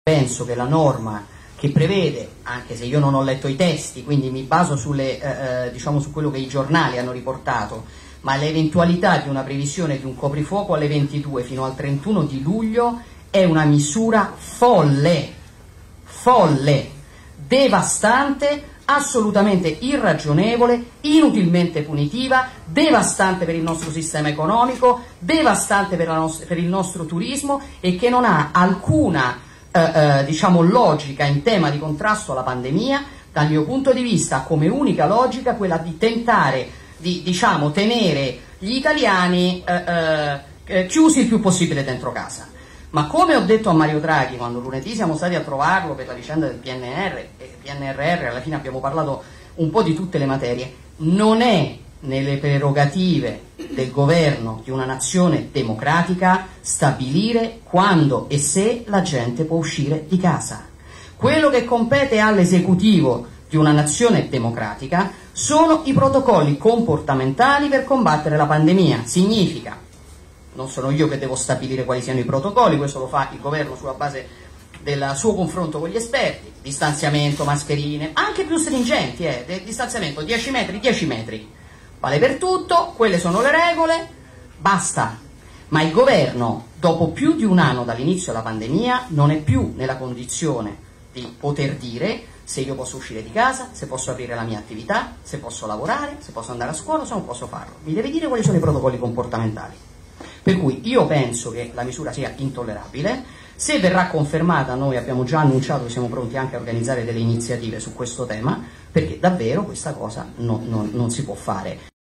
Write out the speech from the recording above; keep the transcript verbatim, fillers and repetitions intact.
penso che la norma che prevede, anche se io non ho letto i testi, quindi mi baso sulle, eh, diciamo su quello che i giornali hanno riportato, ma l'eventualità di una previsione di un coprifuoco alle ventidue fino al trentuno di luglio è una misura folle, folle, devastante, assolutamente irragionevole, inutilmente punitiva, devastante per il nostro sistema economico, devastante per, la nos- per il nostro turismo e che non ha alcuna eh, eh, diciamo, logica in tema di contrasto alla pandemia. Dal mio punto di vista, come unica logica, quella di tentare di diciamo, tenere gli italiani eh, eh, chiusi il più possibile dentro casa. Ma come ho detto a Mario Draghi quando lunedì siamo stati a trovarlo per la vicenda del P N R e P N R R, alla fine abbiamo parlato un po' di tutte le materie, non è nelle prerogative del governo di una nazione democratica stabilire quando e se la gente può uscire di casa. Quello che compete all'esecutivo di una nazione democratica sono i protocolli comportamentali per combattere la pandemia. Significa, non sono io che devo stabilire quali siano i protocolli, questo lo fa il governo sulla base del suo confronto con gli esperti, distanziamento, mascherine, anche più stringenti, eh, del distanziamento dieci metri, dieci metri, vale per tutto, quelle sono le regole, basta. Ma il governo, dopo più di un anno dall'inizio della pandemia, non è più nella condizione di poter dire se io posso uscire di casa, se posso aprire la mia attività, se posso lavorare, se posso andare a scuola, se non posso farlo. Mi deve dire quali sono i protocolli comportamentali. Per cui io penso che la misura sia intollerabile. Se verrà confermata, noi abbiamo già annunciato che siamo pronti anche a organizzare delle iniziative su questo tema, perché davvero questa cosa no, no, non si può fare.